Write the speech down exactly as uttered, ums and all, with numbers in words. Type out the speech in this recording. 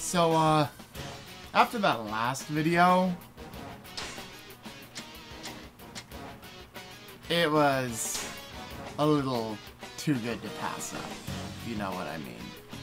So, uh, after that last video, it was a little too good to pass up, if you know what I mean.